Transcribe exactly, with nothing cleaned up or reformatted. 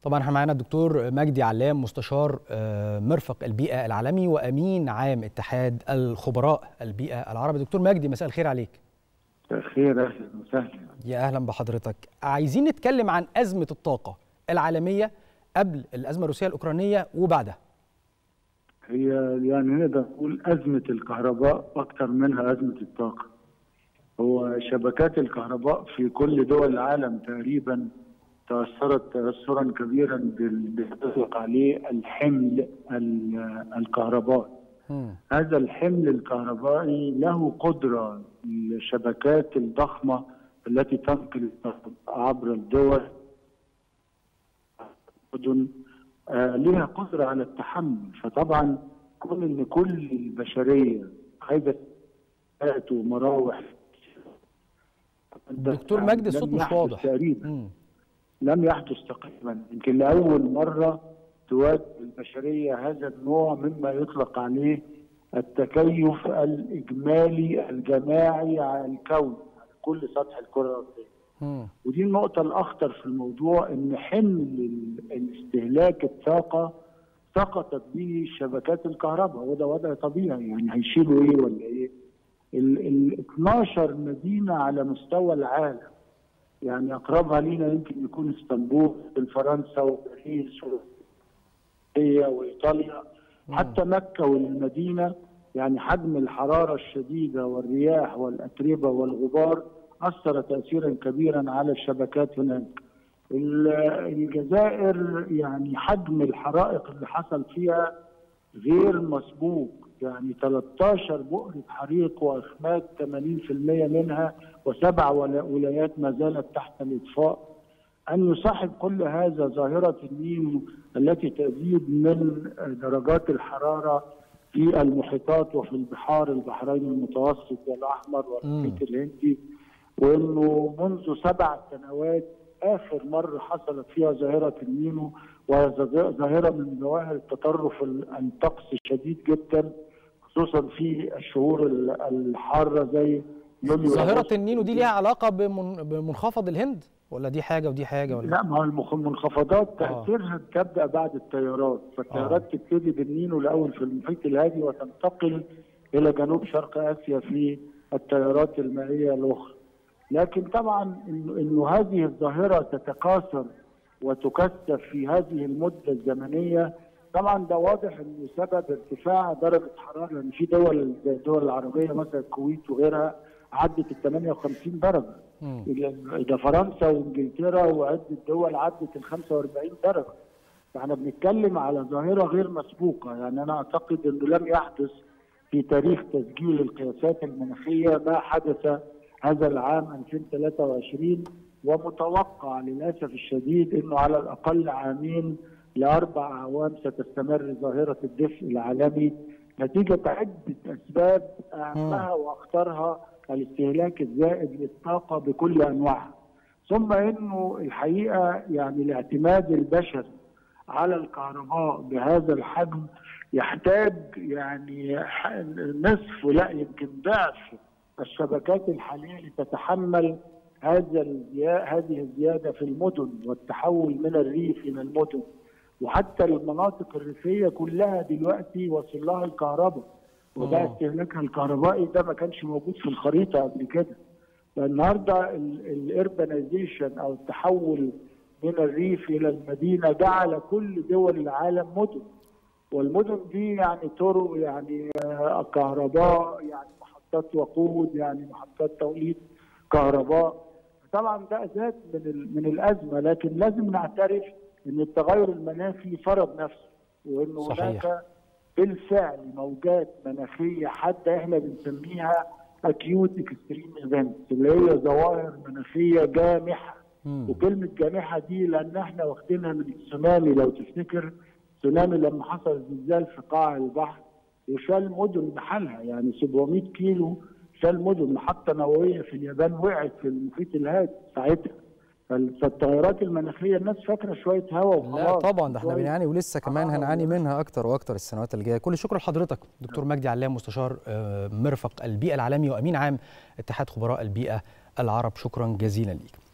طبعا احنا معانا الدكتور مجدي علام مستشار مرفق البيئة العالمي وأمين عام اتحاد الخبراء البيئة العربي. دكتور مجدي، مساء الخير عليك. مساء الخير، أهلا وسهلا. يا أهلا بحضرتك. عايزين نتكلم عن أزمة الطاقة العالمية قبل الأزمة الروسية الأوكرانية وبعدها. هي يعني نقدر نقول أزمة الكهرباء أكثر منها أزمة الطاقة. هو شبكات الكهرباء في كل دول العالم تقريبا تأثرت تأثرا كبيرا باللي يطلق عليه الحمل الكهربائي. هذا الحمل الكهربائي له قدرة الشبكات الضخمة التي تنقل عبر الدول المدن آه لها قدرة على التحمل، فطبعا كون ان كل البشرية عايزة ومراوح. دكتور مجدي الصوت مش واضح تقريبا. لم يحدث تقريبا، يمكن لأول مرة تواجه البشرية هذا النوع مما يطلق عليه التكيف الإجمالي الجماعي على الكون، على كل سطح الكرة الأرضية. ودي النقطة الأخطر في الموضوع، إن حمل الاستهلاك الطاقة سقطت به شبكات الكهرباء، وده وضع طبيعي، يعني هيشيلوا إيه ولا إيه؟ ال اثناشر مدينة على مستوى العالم، يعني أقربها لينا يمكن يكون اسطنبول، فرنسا وباريس وإيطاليا، حتى مكة والمدينة. يعني حجم الحرارة الشديدة والرياح والأتربة والغبار أثر تأثيرا كبيرا على الشبكات هناك. الجزائر يعني حجم الحرائق اللي حصل فيها غير مسبوق، يعني ثلاثة عشر بؤرة حريق وأخماد ثمانين بالمئة منها، وسبع ولايات ما زالت تحت الإطفاء. أن يصاحب كل هذا ظاهرة النينو التي تزيد من درجات الحرارة في المحيطات وفي البحار، البحرين المتوسط والأحمر والمحيط الهندي، وأنه منذ سبع سنوات آخر مرة حصلت فيها ظاهرة النينو، وهي ظاهرة من ظواهر التطرف الطقس الشديد جدا، خصوصا في الشهور الحارة زي يوليو. ظاهرة النينو دي ليها علاقة بمنخفض الهند ولا دي حاجة ودي حاجة ولا؟ لا، ما هو المنخفضات تأثيرها تبدأ بعد التيارات، فالتيارات آه. تبتدي بالنينو الأول في المحيط الهادي وتنتقل إلى جنوب شرق آسيا في التيارات المائية الأخرى. لكن طبعا إنه, إنه هذه الظاهرة تتكاثر وتكثف في هذه المدة الزمنية، طبعا ده واضح انه سبب ارتفاع درجه حراره، لان في دول زي الدول العربيه مثلا الكويت وغيرها عدت ال ثمانية وخمسين درجه. ده فرنسا وانجلترا وعده دول عدت ال خمسة وأربعين درجه. فاحنا بنتكلم على ظاهره غير مسبوقه، يعني انا اعتقد انه لم يحدث في تاريخ تسجيل القياسات المناخيه ما حدث هذا العام ألفين وثلاثة وعشرين، ومتوقع للاسف الشديد انه على الاقل عامين لأربع أعوام ستستمر ظاهرة الدفء العالمي نتيجة عدة أسباب، أهمها وأخطرها الاستهلاك الزائد للطاقة بكل أنواعها. ثم إنه الحقيقة يعني الاعتماد البشري على الكهرباء بهذا الحجم يحتاج يعني نصف لا يمكن ضعف الشبكات الحالية لتتحمل هذا هذه الزيادة في المدن والتحول من الريف إلى المدن. وحتى المناطق الريفيه كلها دلوقتي وصل لها الكهرباء، وده استهلاكها الكهربائي ده ما كانش موجود في الخريطه قبل كده. فالنهارده الاربنايزيشن او التحول من الريف الى المدينه جعل كل دول العالم مدن، والمدن دي يعني طرق، يعني كهرباء، يعني محطات وقود، يعني محطات توليد كهرباء. طبعا ده زاد من من الازمه، لكن لازم نعترف ان التغير المناخي فرض نفسه، وانه صحيح. هناك بالفعل موجات مناخيه حتى احنا بنسميها اكيوت اكستريم ايفنتس، اللي هي ظواهر مناخيه جامحه. مم. وكلمه جامحه دي لان احنا واخدينها من التسونامي، لو تفتكر التسونامي لما حصل زلزال في قاع البحر وشال مدن بحالها، يعني سبعمئة كيلو شال مدن. محطه نوويه في اليابان وقعت في المحيط الهادي ساعتها. فالتغيرات المناخيه الناس فاكره شويه هوا وخلاص. لا طبعا، ده احنا بنعاني ولسه كمان هنعاني منها اكتر واكتر السنوات اللي جايه. كل الشكر لحضرتك دكتور مجدي علام مستشار مرفق البيئه العالمي وامين عام اتحاد خبراء البيئه العرب. شكرا جزيلا ليك.